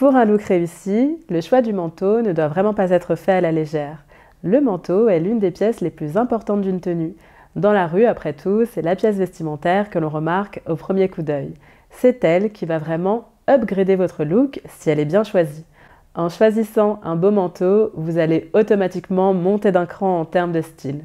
Pour un look réussi, le choix du manteau ne doit vraiment pas être fait à la légère. Le manteau est l'une des pièces les plus importantes d'une tenue. Dans la rue, après tout, c'est la pièce vestimentaire que l'on remarque au premier coup d'œil. C'est elle qui va vraiment upgrader votre look si elle est bien choisie. En choisissant un beau manteau, vous allez automatiquement monter d'un cran en termes de style.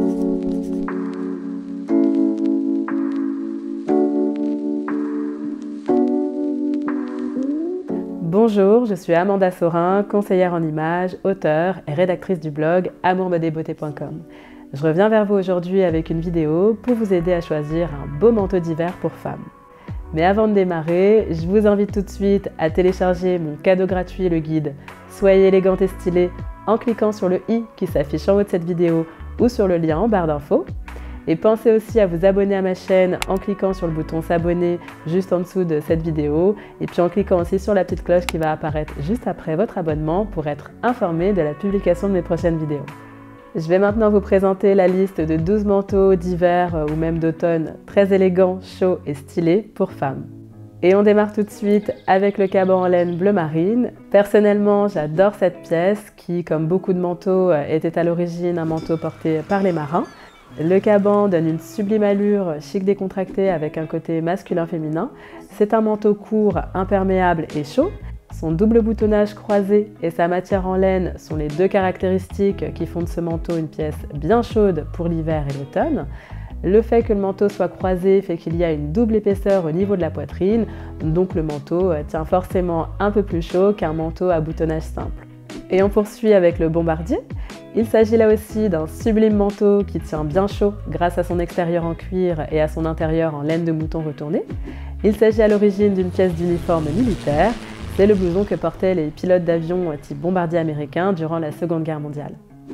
Bonjour, je suis Amanda Saurin, conseillère en images, auteure et rédactrice du blog amourmodeetbeauté.com. Je reviens vers vous aujourd'hui avec une vidéo pour vous aider à choisir un beau manteau d'hiver pour femmes. Mais avant de démarrer, je vous invite tout de suite à télécharger mon cadeau gratuit, le guide « Soyez élégante et stylée » en cliquant sur le i qui s'affiche en haut de cette vidéo ou sur le lien en barre d'infos. Et pensez aussi à vous abonner à ma chaîne en cliquant sur le bouton s'abonner juste en dessous de cette vidéo et puis en cliquant aussi sur la petite cloche qui va apparaître juste après votre abonnement pour être informé de la publication de mes prochaines vidéos. Je vais maintenant vous présenter la liste de 12 manteaux d'hiver ou même d'automne très élégants, chauds et stylés pour femmes. Et on démarre tout de suite avec le caban en laine bleu marine. Personnellement, j'adore cette pièce qui, comme beaucoup de manteaux, était à l'origine un manteau porté par les marins. Le caban donne une sublime allure chic décontractée avec un côté masculin-féminin. C'est un manteau court, imperméable et chaud. Son double boutonnage croisé et sa matière en laine sont les deux caractéristiques qui font de ce manteau une pièce bien chaude pour l'hiver et l'automne. Le fait que le manteau soit croisé fait qu'il y a une double épaisseur au niveau de la poitrine, donc le manteau tient forcément un peu plus chaud qu'un manteau à boutonnage simple. Et on poursuit avec le bombardier. Il s'agit là aussi d'un sublime manteau qui tient bien chaud grâce à son extérieur en cuir et à son intérieur en laine de mouton retournée. Il s'agit à l'origine d'une pièce d'uniforme militaire. C'est le blouson que portaient les pilotes d'avion type bombardier américain durant la Seconde Guerre mondiale.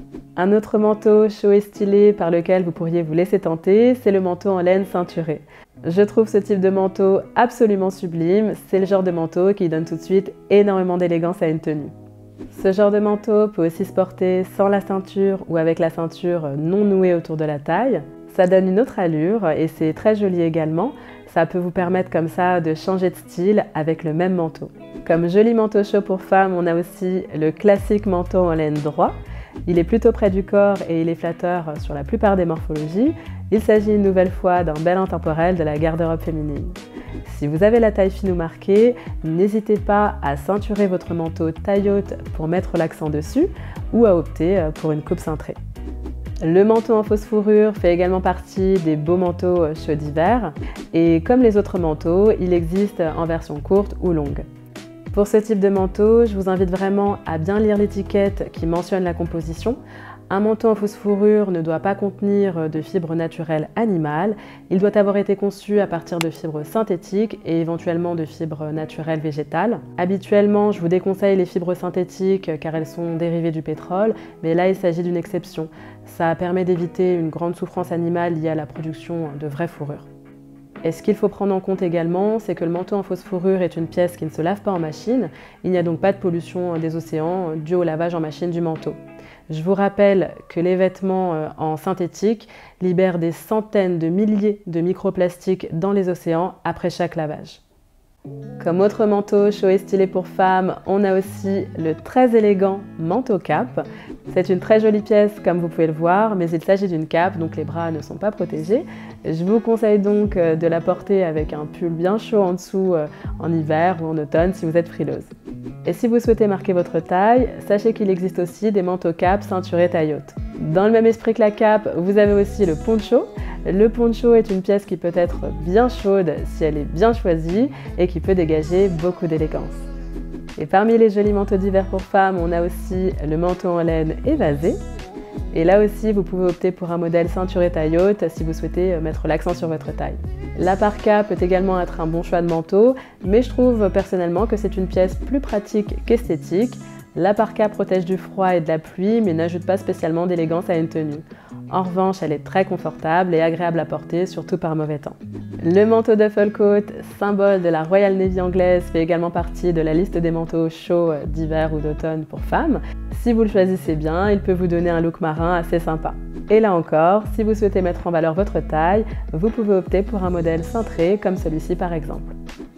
Un autre manteau chaud et stylé par lequel vous pourriez vous laisser tenter, c'est le manteau en laine ceinturé. Je trouve ce type de manteau absolument sublime. C'est le genre de manteau qui donne tout de suite énormément d'élégance à une tenue. Ce genre de manteau peut aussi se porter sans la ceinture ou avec la ceinture non nouée autour de la taille. Ça donne une autre allure et c'est très joli également. Ça peut vous permettre comme ça de changer de style avec le même manteau. Comme joli manteau chaud pour femmes, on a aussi le classique manteau en laine droit. Il est plutôt près du corps et il est flatteur sur la plupart des morphologies. Il s'agit une nouvelle fois d'un bel intemporel de la garde-robe féminine. Si vous avez la taille fine ou marquée, n'hésitez pas à ceinturer votre manteau taille haute pour mettre l'accent dessus ou à opter pour une coupe cintrée. Le manteau en fausse fourrure fait également partie des beaux manteaux chauds d'hiver et comme les autres manteaux, il existe en version courte ou longue. Pour ce type de manteau, je vous invite vraiment à bien lire l'étiquette qui mentionne la composition. Un manteau en fausse fourrure ne doit pas contenir de fibres naturelles animales. Il doit avoir été conçu à partir de fibres synthétiques et éventuellement de fibres naturelles végétales. Habituellement, je vous déconseille les fibres synthétiques car elles sont dérivées du pétrole, mais là il s'agit d'une exception. Ça permet d'éviter une grande souffrance animale liée à la production de vraies fourrures. Et ce qu'il faut prendre en compte également, c'est que le manteau en fausse fourrure est une pièce qui ne se lave pas en machine. Il n'y a donc pas de pollution des océans due au lavage en machine du manteau. Je vous rappelle que les vêtements en synthétique libèrent des centaines de milliers de microplastiques dans les océans après chaque lavage. Comme autre manteau chaud et stylé pour femmes, on a aussi le très élégant manteau cape. C'est une très jolie pièce comme vous pouvez le voir, mais il s'agit d'une cape, donc les bras ne sont pas protégés. Je vous conseille donc de la porter avec un pull bien chaud en dessous en hiver ou en automne si vous êtes frileuse. Et si vous souhaitez marquer votre taille, sachez qu'il existe aussi des manteaux capes ceinturés taille haute. Dans le même esprit que la cape, vous avez aussi le poncho. Le poncho est une pièce qui peut être bien chaude si elle est bien choisie et qui peut dégager beaucoup d'élégance. Et parmi les jolis manteaux d'hiver pour femmes, on a aussi le manteau en laine évasé. Et là aussi, vous pouvez opter pour un modèle ceinturé taille haute si vous souhaitez mettre l'accent sur votre taille. La parka peut également être un bon choix de manteau, mais je trouve personnellement que c'est une pièce plus pratique qu'esthétique. La parka protège du froid et de la pluie, mais n'ajoute pas spécialement d'élégance à une tenue. En revanche, elle est très confortable et agréable à porter, surtout par mauvais temps. Le manteau duffel-coat, symbole de la Royal Navy anglaise, fait également partie de la liste des manteaux chauds d'hiver ou d'automne pour femmes. Si vous le choisissez bien, il peut vous donner un look marin assez sympa. Et là encore, si vous souhaitez mettre en valeur votre taille, vous pouvez opter pour un modèle cintré comme celui-ci par exemple.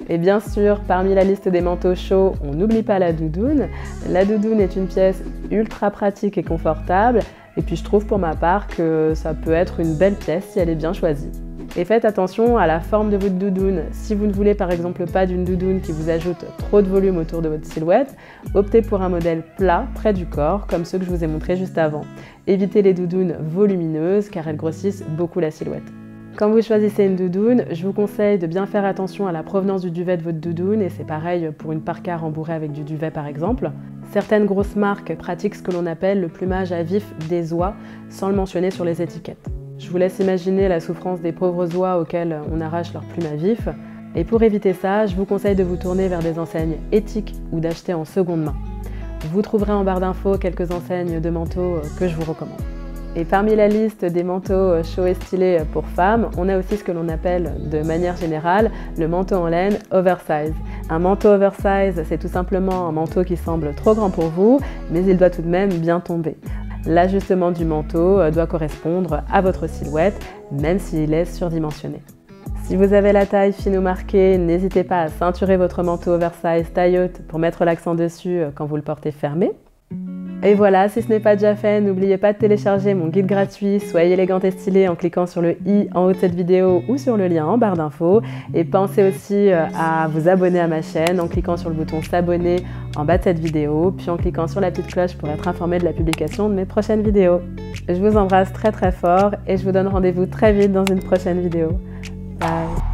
Et bien sûr, parmi la liste des manteaux chauds, on n'oublie pas la doudoune. La doudoune est une pièce ultra pratique et confortable, et puis je trouve pour ma part que ça peut être une belle pièce si elle est bien choisie. Et faites attention à la forme de votre doudoune. Si vous ne voulez par exemple pas d'une doudoune qui vous ajoute trop de volume autour de votre silhouette, optez pour un modèle plat près du corps, comme ceux que je vous ai montrés juste avant. Évitez les doudounes volumineuses car elles grossissent beaucoup la silhouette. Quand vous choisissez une doudoune, je vous conseille de bien faire attention à la provenance du duvet de votre doudoune, et c'est pareil pour une parka rembourrée avec du duvet par exemple. Certaines grosses marques pratiquent ce que l'on appelle le plumage à vif des oies, sans le mentionner sur les étiquettes. Je vous laisse imaginer la souffrance des pauvres oies auxquelles on arrache leur plume à vif. Et pour éviter ça, je vous conseille de vous tourner vers des enseignes éthiques ou d'acheter en seconde main. Vous trouverez en barre d'infos quelques enseignes de manteaux que je vous recommande. Et parmi la liste des manteaux chauds et stylés pour femmes, on a aussi ce que l'on appelle de manière générale le manteau en laine oversize. Un manteau oversize, c'est tout simplement un manteau qui semble trop grand pour vous, mais il doit tout de même bien tomber. L'ajustement du manteau doit correspondre à votre silhouette, même s'il est surdimensionné. Si vous avez la taille fine ou marquée, n'hésitez pas à ceinturer votre manteau oversize taille haute pour mettre l'accent dessus quand vous le portez fermé. Et voilà, si ce n'est pas déjà fait, n'oubliez pas de télécharger mon guide gratuit « Soyez élégante et stylée » en cliquant sur le i en haut de cette vidéo ou sur le lien en barre d'infos. Et pensez aussi à vous abonner à ma chaîne en cliquant sur le bouton « S'abonner » en bas de cette vidéo, puis en cliquant sur la petite cloche pour être informé de la publication de mes prochaines vidéos. Je vous embrasse très fort et je vous donne rendez-vous très vite dans une prochaine vidéo. Bye!